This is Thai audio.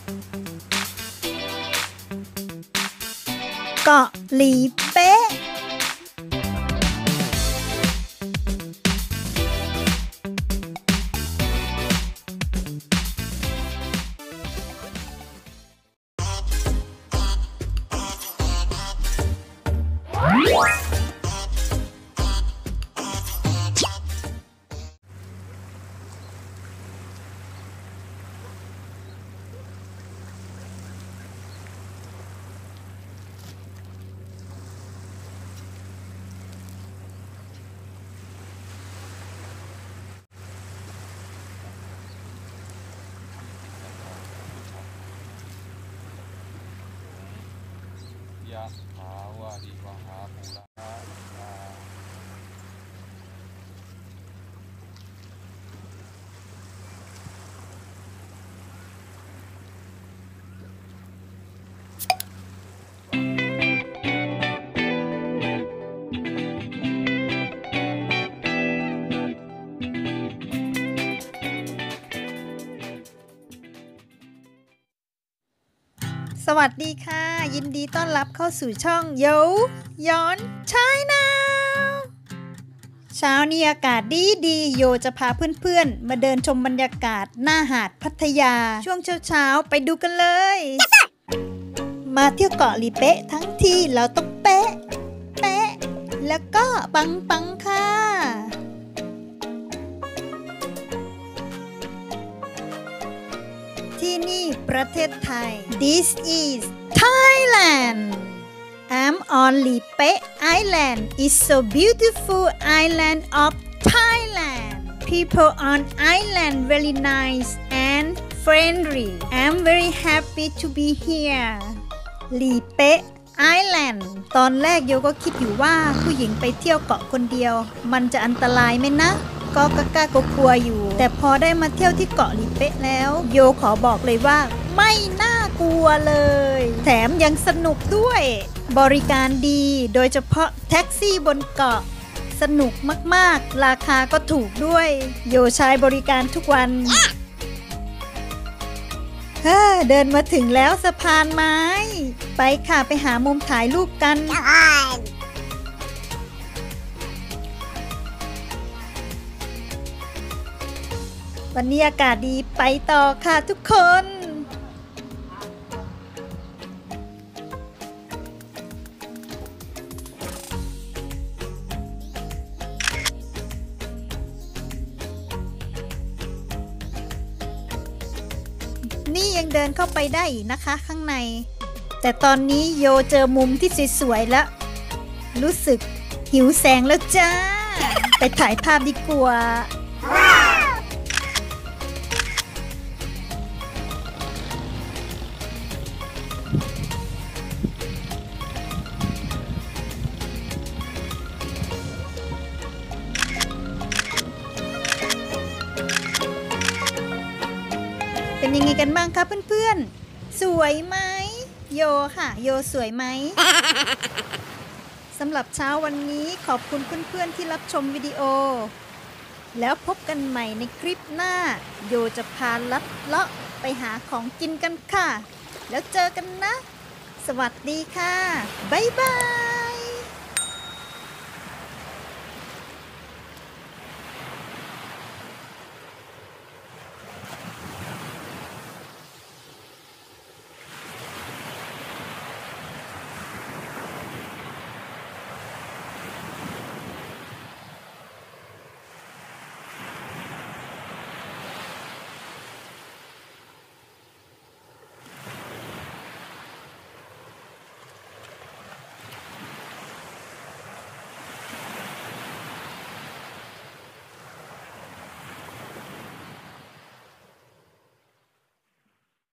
เกาะหลีเป๊ะยะถาวาริวหาภูราสวัสดีค่ะยินดีต้อนรับเข้าสู่ช่องโยย้อนชายนาเช้านี้อากาศดีโยจะพาเพื่อนๆมาเดินชมบรรยากาศหน้าหาดพัทยาช่วงเช้าไปดูกันเลย มาเที่ยวเกาะหลีเป๊ะทั้งทีเราต้องเป๊ะแล้วก็ปังค่ะที่นี่ประเทศไทย This is Thailand I'm on Lipe Island It's so beautiful island of Thailand People on island very nice and friendly I'm very happy to be here Lipe Island ตอนแรกโยก็คิดอยู่ว่าผู้หญิงไปเที่ยวเกาะคนเดียวมันจะอันตรายไหมนะก็กล้ากลัวอยู่แต่พอได้มาเที่ยวที่เกาะหลีเป๊ะแล้วโยขอบอกเลยว่าไม่น่ากลัวเลยแถมยังสนุกด้วยบริการดีโดยเฉพาะแท็กซี่บนเกาะสนุกมากๆราคาก็ถูกด้วยโยใช้บริการทุกวันเดินมาถึงแล้วสะพานไม้ไปค่ะไปหามุมถ่ายรูปกันวันนี้อากาศดีไปต่อค่ะทุกคนนี่ยังเดินเข้าไปได้อีกนะคะข้างในแต่ตอนนี้โยเจอมุมที่สวยๆแล้วรู้สึกหิวแสงแล้วจ้าไปถ่ายภาพดีกว่าเป็นยังไงกันบ้างคะเพื่อนๆสวยไหมโยค่ะโยสวยไหม สำหรับเช้าวันนี้ขอบคุณเพื่อนๆที่รับชมวิดีโอแล้วพบกันใหม่ในคลิปหน้าโยจะพาลัดเลาะไปหาของกินกันค่ะแล้วเจอกันนะสวัสดีค่ะบ๊ายบาย